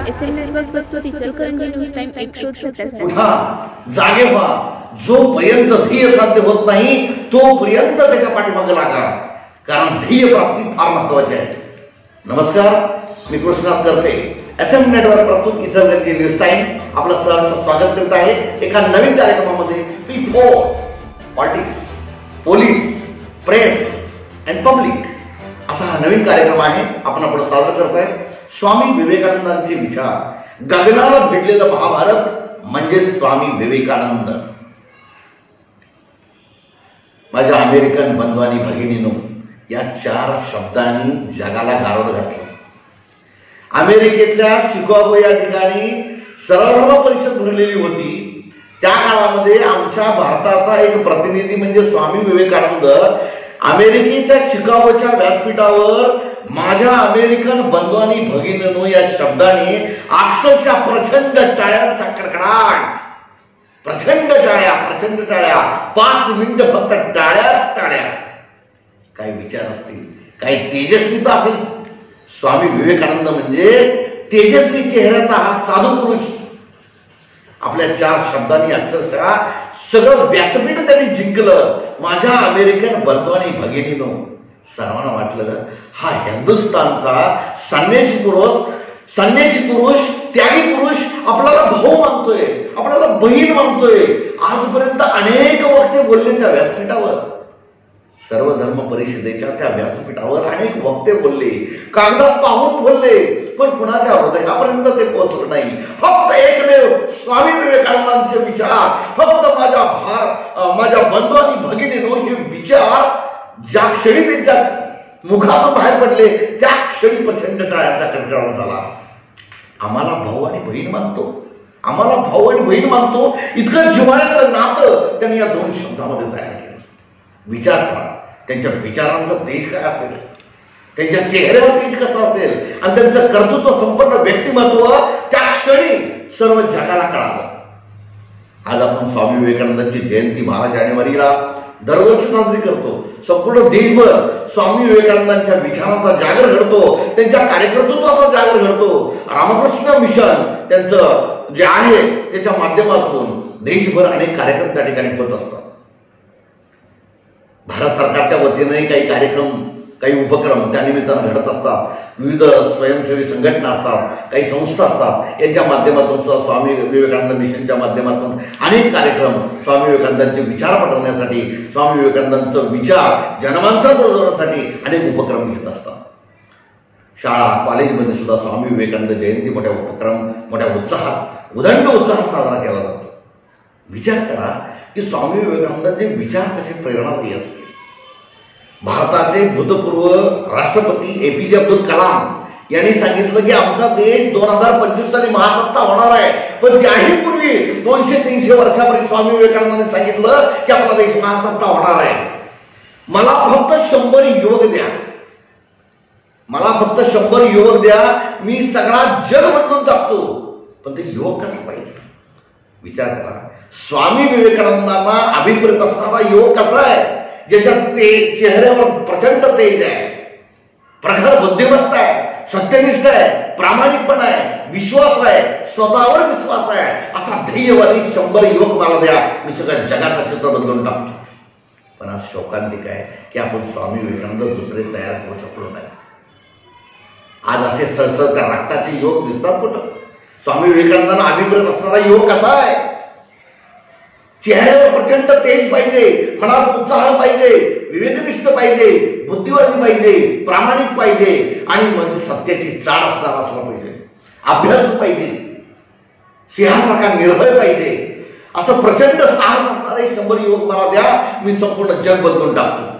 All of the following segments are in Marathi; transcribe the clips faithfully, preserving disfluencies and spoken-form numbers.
एस एम नेटवर्क प्रस्तुत इचलकरंजी न्यूज टाइम एकशे सत्तावीस. उठा, जागे व्हा. जोपर्यंत ध्येय साध्य होत नाही तोपर्यंत त्याच्या पाठीमागे लागा, कारण ध्येय प्राप्ती फार महत्वाची आहे. नमस्कार, मी कृष्णात करते. एस एम नेटवर्क प्रस्तुत इचलकरंजी न्यूज टाइम आपलं सहर्ष स्वागत करत आहे एका नवीन कार्यक्रमामध्ये. P four politics, police, press and public असा हा नवीन कार्यक्रम आहे. आपण आपण सादर करतोय स्वामी विवेकानंदांचे विचार. गगनाला भेटलेलं महाभारत म्हणजे स्वामी विवेकानंद. माझ्या अमेरिकन बंधू आणि भगिनींनो, या चार शब्दांनी जगाला गारद घातलं. अमेरिकेतल्या शिकागो या ठिकाणी सर्वधर्म परिषद भरलेली होती. त्या काळामध्ये आमच्या भारताचा एक प्रतिनिधी म्हणजे स्वामी विवेकानंद अमेरिकेच्या शिकागोच्या व्यासपीठावर माझ्या अमेरिकन बंधू आणि भगिनींनो या शब्दाने अक्षरशः प्रचंड टाळ्यांचा कडकडाट, प्रचंड टाळ्या, प्रचंड टाळ्या, पाच मिनिटं फक्त टाळ्याच टाळ्या. काही विचार असतील, काही तेजस्वीता असेल. स्वामी विवेकानंद म्हणजे तेजस्वी चेहऱ्याचा हा साधू पुरुष. आपल्या चार शब्दांनी अक्षरशः सगळं व्यासपीठ त्यांनी जिंकलं. माझ्या अमेरिकन बंधू आणि भगिनींनो, सर्वांना वाटलं हा हिंदुस्थानचा संन्यासी पुरुष, संन्यासी पुरुष, त्यागी पुरुष आपल्याला भाऊ मानतोय, आपल्याला बहीण मानतोय. आजपर्यंत अनेक वक्ते बोलले त्या व्यासपीठावर. सर्व धर्म परिषदेच्या त्या व्यासपीठावर अनेक वक्ते बोलले, कागदात पाहून बोलले, पण कुणाच्या हृदयापर्यंत ते पोहोचलं नाही. फक्त एकमेव स्वामी विवेकानंदांचे विचार, फक्त माझ्या भार माझ्या बंधू आणि भगिनींनो हे विचार ज्या क्षणी त्यांच्या मुखातून बाहेर पडले त्या क्षणी प्रचंड टाळ्यांचा कडकडाट झाला. आम्हाला भाऊ आणि बहीण मानतो, आम्हाला भाऊ आणि बहीण मानतो, इतकं जिव्हाळ्याचं नातं त्यांनी या दोन शब्दामध्ये तयार केलं. विचार करा, त्यांच्या विचारांचं तेज काय असेल, त्यांच्या चेहऱ्यावर तेज कसं असेल, आणि त्यांचं कर्तृत्व संपन्न व्यक्तिमत्व त्या क्षणी सर्व जगाला कळालं. आज आपण स्वामी विवेकानंदांची जयंती बारा जानेवारीला दरवर्षी साजरी करतो. संपूर्ण देशभर स्वामी विवेकानंदांच्या विचारांचा जागर घडतो, त्यांच्या कार्यकर्तृत्वाचा जागर घडतो. रामकृष्ण मिशन त्यांचं जे आहे त्याच्या माध्यमातून देशभर अनेक कार्यक्रम त्या ठिकाणी होत असतात. भारत सरकारच्या वतीने काही कार्यक्रम, काही उपक्रम त्या निमित्तानं घडत असतात. विविध स्वयंसेवी संघटना असतात, काही संस्था असतात. यांच्या माध्यमातून स्वामी विवेकानंद मिशनच्या माध्यमातून अनेक कार्यक्रम स्वामी विवेकानंदांचे विचार पटवण्यासाठी, स्वामी विवेकानंदांचं विचार जनमानसात रुजवण्यासाठी अनेक उपक्रम घेत असतात. शाळा कॉलेजमध्ये सुद्धा स्वामी विवेकानंद जयंती मोठ्या उपक्रम, मोठ्या उत्साहात, उदंड उत्साहात साजरा केला जातो. विचार करा की स्वामी विवेकानंदांचे विचार कसे प्रेरणादायी असते. भारताचे भूतपूर्व राष्ट्रपती ए पी जे अब्दुल कलाम यांनी सांगितलं की आमचा देश दोन हजार पंचवीस साली महासत्ता होणार आहे, पण त्याही पूर्वी दोनशे तीनशे वर्षापूर्वी स्वामी विवेकानंदांनी सांगितलं की आपला देश महासत्ता होणार आहे. मला फक्त शंभर युवक द्या, मला फक्त शंभर युवक द्या, मी सगळा जग बदलून टाकतो. पण ते युवक कसं पाहिजे? विचार करा. स्वामी विवेकानंदांना अभिप्रेत असणारा युवक कसा आहे? ज्याच्या ते चेहऱ्यावर प्रचंड तेज आहे, प्रखर बुद्धिमत्ता आहे, सत्यनिष्ठ आहे, प्रामाणिकपणा आहे, विश्वास आहे, स्वतःवर विश्वास आहे. असा ध्येयवादी शंभर युवक मला द्या, मी सगळ्या जगाचं चित्र बदलून टाकतो. पण आज शोकांतिक आहे की आपण स्वामी विवेकानंद दुसरे तयार करू शकलो नाही. आज असे सळसळ त्या रक्ताचे युवक दिसतात कुठं? स्वामी विवेकानंदांना अभिप्रेत असणारा युवक कसा आहे? चेहऱ्यावर प्रचंड तेज पाहिजे, मनात उत्साह पाहिजे, विवेकनिष्ठ पाहिजे, बुद्धिवादी पाहिजे, प्रामाणिक पाहिजे, आणि म्हणजे सत्याची चाड असणारा असला पाहिजे, अभ्यास पाहिजे, सिंहासारखा निर्भय पाहिजे. असं प्रचंड साहस असणारे शंभर युवक मला द्या, मी संपूर्ण जग बदलून टाकतो.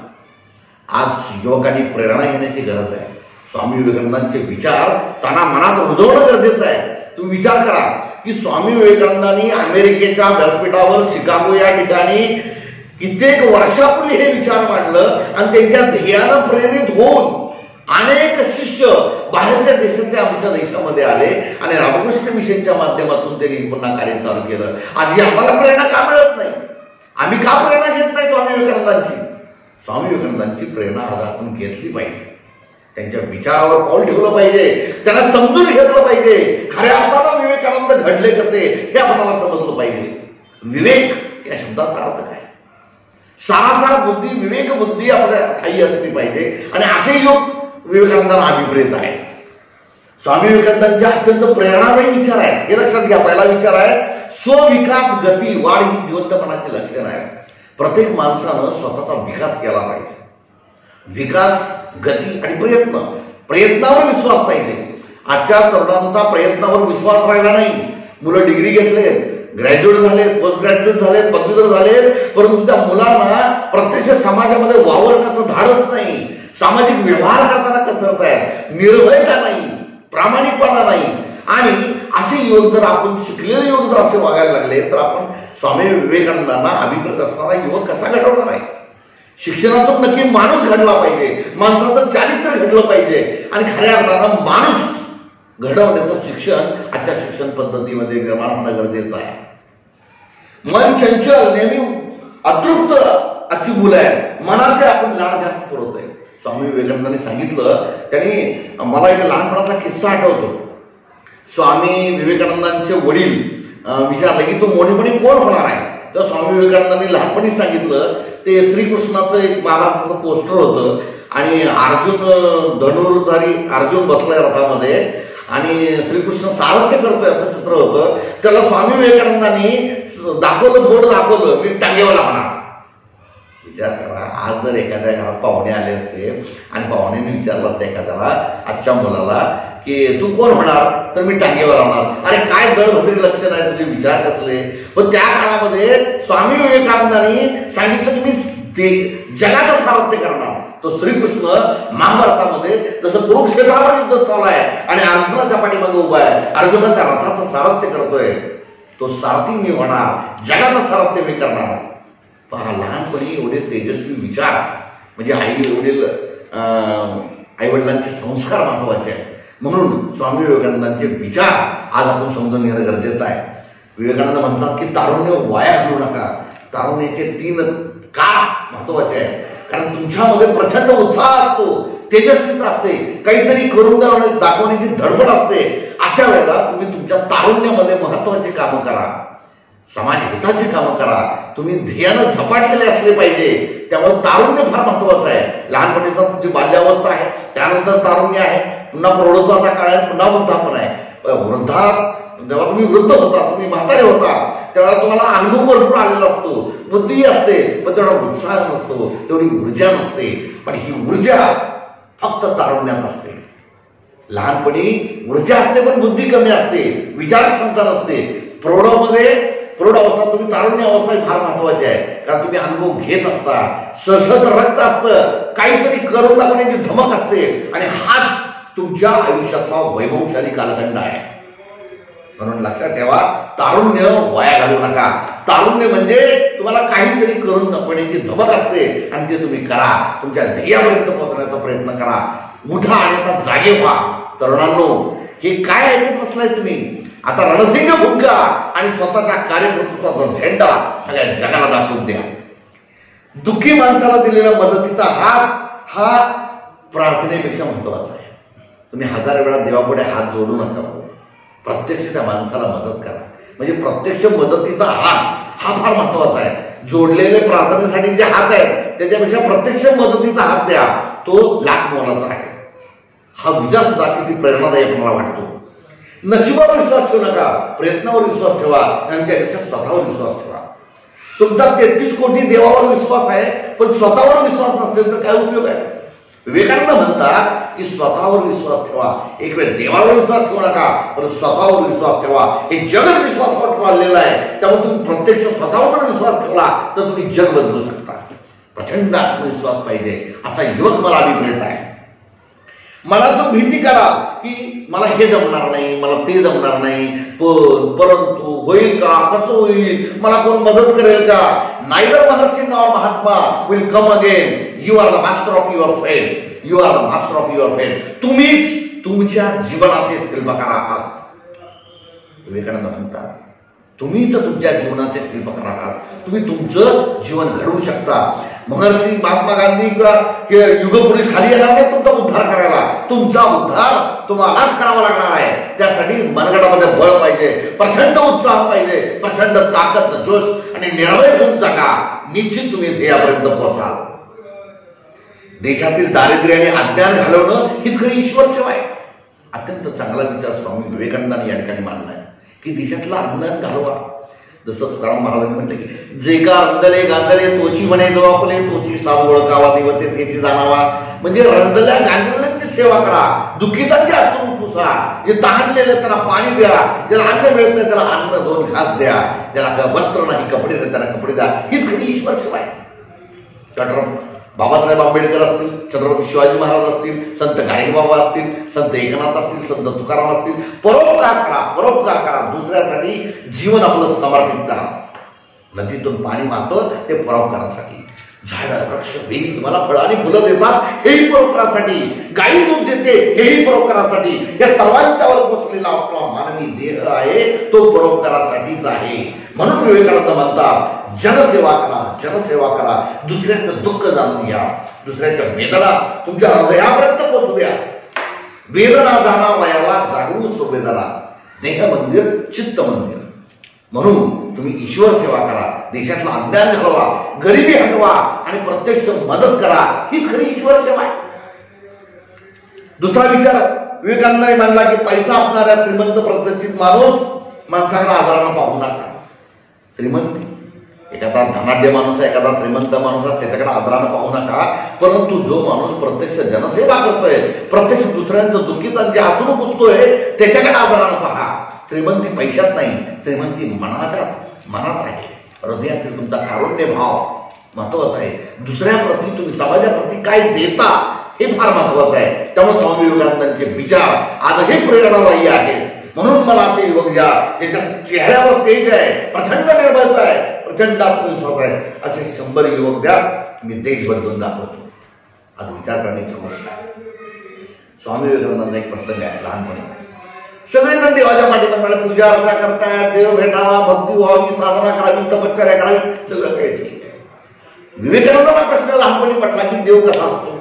आज युवकांनी प्रेरणा घेण्याची गरज आहे. स्वामी विवेकानंदांचे विचार त्यांना मनात रुजवणं गरजेचं आहे. तुम्ही विचार करा की स्वामी विवेकानंदांनी अमेरिकेच्या व्यासपीठावर शिकागो या ठिकाणी कित्येक वर्षापूर्वी हे विचार मांडलं, आणि त्यांच्या ध्येयानं प्रेरित होऊन अनेक शिष्य बाहेरच्या देशातले आमच्या देशामध्ये आले, आणि रामकृष्ण मिशनच्या माध्यमातून त्यांनी पुन्हा कार्य चालू केलं. आज आम्हाला प्रेरणा का मिळत नाही? आम्ही का प्रेरणा घेत नाही स्वामी विवेकानंदांची? स्वामी विवेकानंदांची प्रेरणा आज आपण घेतली पाहिजे. त्यांच्या विचारावर पाऊल ठेवलं पाहिजे, त्यांना समजून घेतलं पाहिजे. खऱ्या अर्थानं विवेकानंद घडले कसे हे आपल्याला समजलं पाहिजे. विवेक या शब्दाचा अर्थ काय? सारासार बुद्धी, विवेक बुद्धी आपल्या ठाई असली पाहिजे. आणि असे योग विवेकानंदांना अभिप्रेत आहे. स्वामी विवेकानंदांचे अत्यंत प्रेरणादायी विचार आहेत. हे लक्षात घ्या. पहिला विचार आहे स्वविकास गती वाढ ही जिवंतपणाचे लक्षण आहे. प्रत्येक माणसानं स्वतःचा विकास केला पाहिजे. विकास, गती आणि प्रयत्न. प्रयत्नावर विश्वास पाहिजे. आजच्या तरुणांचा प्रयत्नावर विश्वास राहिला नाही. मुलं डिग्री घेतलेत, ग्रॅज्युएट झालेत, पोस्ट ग्रॅज्युएट झालेत, पदवीधर झालेत, परंतु त्या मुलांना प्रत्यक्ष समाजामध्ये वावरण्याचं धाडच नाही. सामाजिक व्यवहार करताना कसरत आहे, निर्भयता नाही, प्रामाणिकपणा नाही. आणि असे युवक जर आपण शिकलेले युवक जर असे वागायला लागले तर आपण स्वामी विवेकानंदांना अभिप्रेत असणारा युवक कसा घडवणार आहे? शिक्षणातून नक्की माणूस घडला पाहिजे, माणसाचं चारित्र्य घडलं पाहिजे. आणि खऱ्या अर्थानं माणूस घडवण्याचं शिक्षण आजच्या शिक्षण पद्धतीमध्ये निर्माण होणं गरजेचं आहे. मन चंचल, नेहमी अतृप्त अशी मुलं आहे. मनाचे आपण लाड जास्त पुरवतोय. स्वामी विवेकानंदांनी सांगितलं, त्यांनी मला एक लहानपणाचा किस्सा आठवतो. स्वामी विवेकानंदांचे वडील विचारले की तो मोठेपणी कोण होणार आहे? तर स्वामी विवेकानंदांनी लहानपणीच सांगितलं ते श्रीकृष्णाचं एक महाराष्ट्राचं पोस्टर होतं आणि अर्जुन धनुर्धारी अर्जुन बसलाय रथामध्ये आणि श्रीकृष्ण सारथ्य करतोय असं चित्र होतं. त्याला स्वामी विवेकानंदांनी दाखवलं, बोर्ड दाखवलं, मी टांगेवाला होणार. विचार करा, आज जर एखाद्या घरात पाहुणे आले असते आणि पाहुण्यांनी विचारलं असतं एखाद्याला, आजच्या मुलाला, की तू कोण होणार? तर मी टांगेवर होणार. अरे काय दळभद्री लक्षण आहे तुझे, विचार कसले. पण त्या काळामध्ये स्वामी विवेकानंदांनी सांगितलं की मी ते जगाचं सारथ्य करणार. तो श्रीकृष्ण महाभारतामध्ये जसं कुरुक्षेत्रावर युद्ध चालू आहे आणि अर्जुनाच्या पाठीमागे उभा आहे, अर्जुनाच्या रथाचं सारथ्य करतोय, तो सारथी मी होणार, जगाचं सारथ्य मी करणार. पहा, लहानपणी एवढे तेजस्वी विचार, म्हणजे आई वडील आई वडिलांचे संस्कार महत्वाचे आहेत. म्हणून स्वामी विवेकानंदांचे विचार आज आपण समजून घेणं गरजेचं आहे. विवेकानंद म्हणतात की तारुण्य वाया घालू नका. तारुण्याचे तीन काळ महत्वाचे आहे. कारण तुमच्यामध्ये प्रचंड उत्साह असतो, तेजस्वीता असते, काहीतरी करून दाखवण्याची धडपड असते. अशा वेळेला तुम्ही तुमच्या तारुण्यामध्ये महत्वाची कामं करा, समाज हिताची कामं करा. तुम्ही ध्येयानं झपाटलेले असले पाहिजे. त्यामुळे तारुण्य फार महत्वाचं आहे. लहानपणीचा तुमची बाल्यावस्था आहे, त्यानंतर तारुण्य आहे, पुन्हा प्रौढत्वाचा काळ आहे, पुन्हा वृद्धापन आहे. वृद्धात जेव्हा तुम्ही वृद्ध होता, तुम्ही म्हातारे होता, तेव्हा तुम्हाला अनुभव भरपूर आलेला असतो, बुद्धी असते, पण तेवढा उत्साह नसतो, तेवढी ऊर्जा नसते. पण ही ऊर्जा फक्त तारुण्यात असते. लहानपणी ऊर्जा असते पण बुद्धी कमी असते, विचार क्षमता नसते. प्रौढामध्ये प्रौढ अवस्था, तुम्ही तारुण्य अवस्था फार महत्वाची आहे. कारण तुम्ही अनुभव घेत असता, सशस्त्र रक्त असतं, काहीतरी करून दाखवण्याची धमक असते आणि हाच तुमच्या आयुष्यातला वैभवशाली कालखंड आहे. म्हणून लक्षात ठेवा, तारुण्य वाया घालू नका. तारुण्य म्हणजे तुम्हाला काहीतरी करून दाखवण्याची धमक असते आणि ते तुम्ही करा. तुमच्या ध्येयापर्यंत पोहोचण्याचा प्रयत्न करा. उठा आणि आता जागे व्हा. तरुणांनो, हे काय ऐकत बसलाय तुम्ही? आता रणसिंग फुंका आणि स्वतःच्या कार्यकर्तृत्वाचा झेंडा सगळ्या जगाला दाखवून द्या. दुःखी माणसाला दिलेला मदतीचा हात हा प्रार्थनेपेक्षा महत्वाचा आहे. तुम्ही हजार वेळा देवापुढे हात जोडू नका, प्रत्यक्ष त्या माणसाला मदत करा. म्हणजे प्रत्यक्ष मदतीचा हात हा फार महत्वाचा आहे. जोडलेले प्रार्थनेसाठी जे हात आहेत त्याच्यापेक्षा प्रत्यक्ष मदतीचा हात द्या, तो लाख मोलाचा आहे. हा विचार सुद्धा किती प्रेरणादायक मला वाटतो. नशिबावर विश्वास ठेवू नका, प्रयत्नावर विश्वास ठेवा आणि त्यापेक्षा स्वतःवर विश्वास ठेवा. तुमचा तेहतीस कोटी देवावर विश्वास आहे पण स्वतःवर विश्वास नसेल तर काय उपयोग आहे? विवेकानंद म्हणतात की स्वतःवर विश्वास ठेवा. एक वेळ देवावर विश्वास ठेवू नका, पण स्वतःवर विश्वास ठेवा. हे जगच विश्वासावर चाललेलं आहे. त्यामुळे तुम्ही प्रत्यक्ष स्वतःवर विश्वास ठेवला तर तुम्ही जग बदलू शकता. प्रचंड आत्मविश्वास पाहिजे, असा युवक मला अभिप्रेत आहे. मला तो भीती करा की मला हे जमणार नाही, मला ते जमणार नाही, पण परंतु होईल का, कसं होईल, मला कोण मदत करेल का? Neither Maharshi nor Mahatma will come again. You are the master of your fate. You are the master of your fate. तुम्हीच तुमच्या जीवनाचे शिल्पकार आहात. विवेकानंद म्हणतात तुम्हीच तुमच्या जीवनाचे शिल्पकार आहात. तुम्ही तुमचं जीवन घडवू शकता. महर्षी महात्मा गांधी किंवा युगपुरुष खाली येणार नाही तुमचा उद्धार करायला. तुमचा उद्धार तुम्हालाच करावा लागणार आहे. त्यासाठी मनगटामध्ये बळ पाहिजे, प्रचंड उत्साह पाहिजे, प्रचंड ताकद, जोश आणि निर्भय होऊन जगा. निश्चित तुम्ही ध्येयापर्यंत पोहोचाल. देशातील दारिद्र्य आणि अज्ञान घालवणं हीच खरी ईश्वर सेवा आहे. अत्यंत चांगला विचार स्वामी विवेकानंदांनी या ठिकाणी मांडलाय की देशातला अज्ञान घालवा. जसं तुकाराम महाराजांनी म्हटलं की जे का रंजले गांजले तोची म्हणे जवापले, तोची साव ओळखावा देवते त्याची जाणावा. म्हणजे रंजल्या गांजल्यांची सेवा करा, दुःखितांची अश्रू पुसा, जे तहानलेले त्यांना पाणी द्या, ज्याला अन्न मिळत नाही त्याला अन्न दोन घास द्या, ज्याला वस्त्र नाही कपडे नाही त्याला कपडे द्या. हीच खरी ईश्वर सेवा आहे. डॉक्टर बाबासाहेब आंबेडकर असतील, छत्रपती शिवाजी महाराज असतील, संत गाडगेबाबा असतील, संत एकनाथ असतील, संत तुकाराम असतील, परोपकार करा, परोपकार करा. दुसऱ्यासाठी जीवन आपलं समर्पित करा. नदीतून पाणी वाहतं ते परोपकारासाठी. झाड वृक्ष वेली तुम्हाला फळं आणि फुलं देतात हेही परोपकारासाठी. गायी दूध देते हेही परोपकारासाठी. या सर्वांच्यावर बसलेला आपला मानवी देह आहे तो परोपकारासाठीच आहे. म्हणून विवेकानंद म्हणतात जनसेवा करा, जनसेवा करा. दुसऱ्याचं दुःख जाणून घ्या, दुसऱ्याच्या वेदना तुमच्या हृदयापर्यंत पोहोचू द्या. वेदना जाणा वयाला जागू संवेदना. देह मंदिर चित्त मंदिर. म्हणून तुम्ही ईश्वर सेवा करा, देशातला अज्ञान घालवा, गरिबी हटवा आणि प्रत्यक्ष मदत करा. हीच खरी ईश्वर सेवा आहे. दुसरा विचार विवेकानंदांनी मांडला की पैसा असणाऱ्या श्रीमंत प्रतिष्ठित माणूस माणसाकडे आजारानं पाहू नका. श्रीमंती एखादा धनाढ्य माणूस आहे, एखादा श्रीमंत माणूस आहे, त्याच्याकडे आदरानं पाहू नका. परंतु जो माणूस प्रत्यक्ष जनसेवा करतोय, प्रत्यक्ष दुसऱ्यांचं दुःखितांची आसरू पुसतोय, त्याच्याकडे आदरानं पहा. श्रीमंती पैशात नाही, श्रीमंती मनाच्या मनात आहे. हृदयातील तुमचा कारुण्य भाव महत्वाचा आहे. दुसऱ्याप्रती तुम्ही समाजाप्रती काय देता हे फार महत्वाचं आहे. त्यामुळे स्वामी विवेकानंदांचे विचार आजही प्रेरणादायी आहेत. म्हणून मला असे युवक ज्या त्याच्या चेहऱ्यावर तेज आहे, प्रचंड निर्भयता आहे, प्रचंड आत्मविश्वास आहे, असे शंभर युवक द्या, मी देश बदलून दाखवतो. आज विचार करण्याची गोष्ट आहे. स्वामी विवेकानंदांचा एक प्रसंग आहे. लहानपणी सगळेजण देवाच्या पाठीमागे पूजा अर्चा करतायत, देव भेटावा, भक्ती व्हावी, साधना करावी, तपश्चर्या करावी, सगळं काही ठीक आहे. विवेकानंदांना प्रश्न लहानपणी पडला की देव कसा असतो,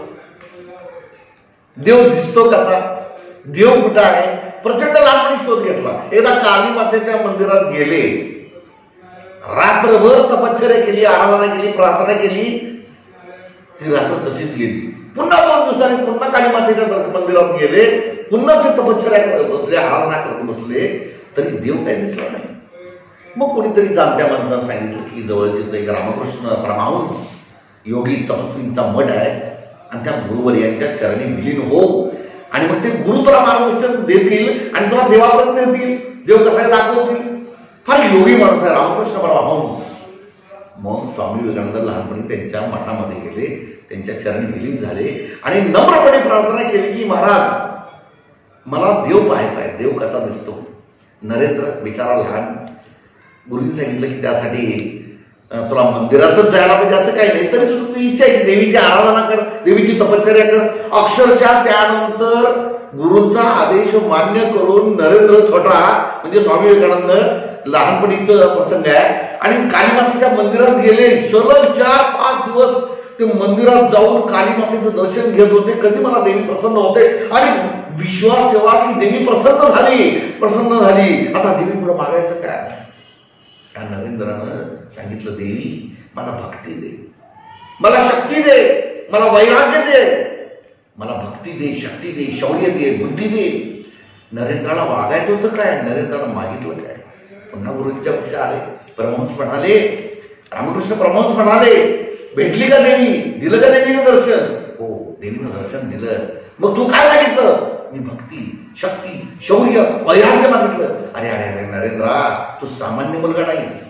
देव दिसतो कसा, देव कुठं आहे. प्रचंड लहानपणी शोध घेतला. एकदा काली मातेच्या मंदिरात गेले, रात्रभर तपश्चर्या केली, आराधना केली, प्रार्थना केली. ती रात्र तशीच गेली. पुन्हा दोन दिवसांनी पुन्हा काली मातेच्या मंदिरात गेले, पुन्हा ते तपश्चर्या करत बसले, आराधना करत बसले, तरी देव काही दिसला नाही. मग कोणीतरी जाणत्या माणसानं सांगितलं की जवळचे एक रामकृष्ण परमहंस योगी तपस्वींचा मठ आहे आणि त्या गुरुवर यांच्या चरणी विलीन हो, आणि मग ते गुरु तुला मार्गदर्शन देतील आणि तुला देवापर्यंत नेतील, देव कसा दाखवतील. फार योगी माणूस आहे रामकृष्ण परमहंस. मग स्वामी विवेकानंद लहानपणी त्यांच्या मठामध्ये गेले, त्यांच्या चरणी विलीन झाले आणि नम्रपणे प्रार्थना केली की महाराज मला देव पाहायचा आहे, देव कसा दिसतो. नरेंद्र बिचारा लहान, गुरुजी सांगितलं की त्यासाठी तुला मंदिरातच जायला पाहिजे असं काही नाही, तरी सुद्धा इच्छा आहे की देवीची आराधना कर, देवीची तपश्चर्या कर. अक्षरशः त्यानंतर गुरूंचा आदेश मान्य करून नरेंद्र छोटा म्हणजे स्वामी विवेकानंद लहानपणीचं प्रसंग आहे आणि कालीमातेच्या मंदिरात गेले. सलग चार पाच दिवस ते मंदिरात जाऊन कालीमातेचं दर्शन घेत होते. कधी मला देवी प्रसन्न होते आणि विश्वास ठेवा की देवी प्रसन्न झाली, प्रसन्न झाली. आता देवी पुढे मागायचं काय. त्या नरेंद्रानं सांगितलं देवी मला भक्ती दे, मला शक्ती दे, मला वैराग्य दे, मला भक्ती दे, शक्ती दे, शौर्य दे, बुद्धी दे. नरेंद्राला वागायचं होतं काय, नरेंद्रानं मागितलं काय. पुन्हा गुरुजीच्या पक्षी आले. परमहंस म्हणाले, रामकृष्ण परमहंस म्हणाले भेटली का देवी, दिलं का देवीनं दर्शन. हो देवीनं दर्शन दिलं. मग तू काय मागितलं. मी भक्ती, शक्ती, शौर्य, वैराग्य मागितलं. अरे अरे अरे नरेंद्रा तू सामान्य मुलगा नाहीस.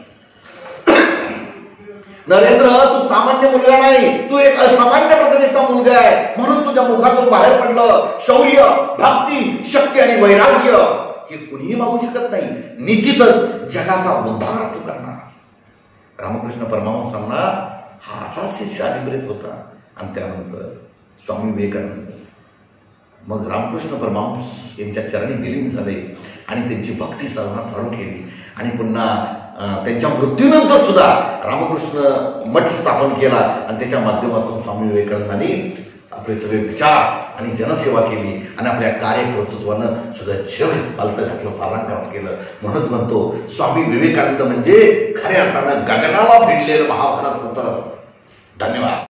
नरेंद्र तू सामान्य मुलगा नाही, तू एक असामान्य पद्धतीचा मुलगा आहे. म्हणून तुझ्या मुखातून बाहेर पडलं शौर्य, भक्ती, शक्ती आणि वैराग्य. हे कुणीही मागू शकत नाही. निश्चितच जगाचा उद्धार तू करणार. रामकृष्ण परमहंसांना हा असा शिष्य अभिप्रेत होता. आणि त्यानंतर स्वामी विवेकानंद मग रामकृष्ण परमहंस यांच्या चरणी विलीन झाले आणि त्यांची भक्ती साधना चालू केली. आणि पुन्हा त्यांच्या मृत्यूनंतर सुद्धा रामकृष्ण मठ स्थापन केला आणि त्याच्या माध्यमातून स्वामी विवेकानंदांनी आपले सगळे विचार आणि जनसेवा केली आणि आपल्या कार्यकर्तृत्वानं सगळं जग पालतं घातलं, पालांकरात केलं. म्हणूनच म्हणतो स्वामी विवेकानंद म्हणजे खऱ्या अर्थानं गगनाला भिडलेलं महाभारत होतं. धन्यवाद.